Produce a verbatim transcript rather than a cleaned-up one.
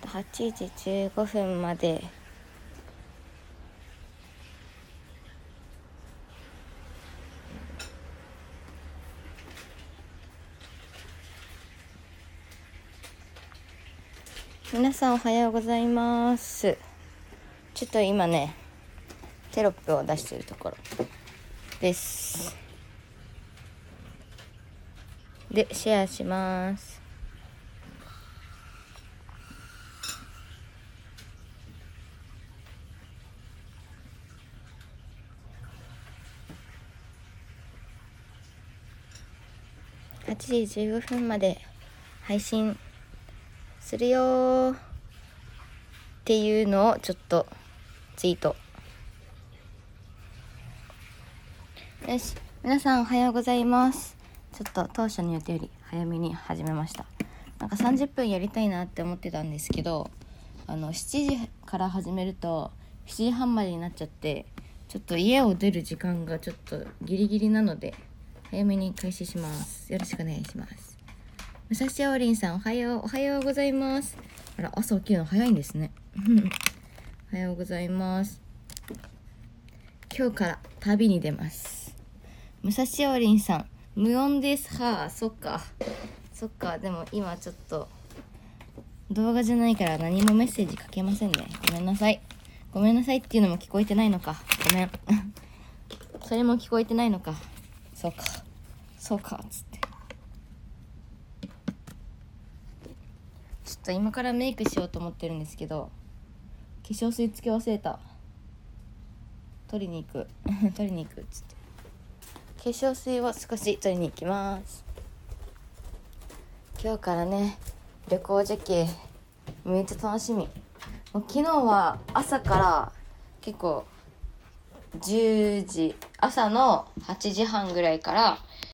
はちじじゅうごふんまで皆さんおはようございます。ちょっと今ねテロップを出しているところです。でシェアします。はちじじゅうごふんまで配信するよっていうのをちょっとツイート。よし、皆さんおはようございます。ちょっと当初の予定より早めに始めました。なんかさんじゅっぷんやりたいなって思ってたんですけど、あのしちじから始めるとしちじはんまでになっちゃって、ちょっと家を出る時間がちょっとギリギリなので早めに開始します。よろしくお願いします。武蔵王林さんおはようおはようございます。あら、朝起きるの早いんですねおはようございます。今日から旅に出ます。武蔵王林さん無音です。はあ、そっかそっか。でも今ちょっと動画じゃないから何もメッセージ書けませんね。ごめんなさいごめんなさいっていうのも聞こえてないのか。ごめんそれも聞こえてないのか。そうかそうかつって、ちょっと今からメイクしようと思ってるんですけど、化粧水つけ忘れた。取りに行く取りに行くっつって、化粧水を少し取りに行きます。今日からね旅行じゃけめっちゃ楽しみ。もう昨日は朝から結構じゅうじ朝のはちじはんぐらいから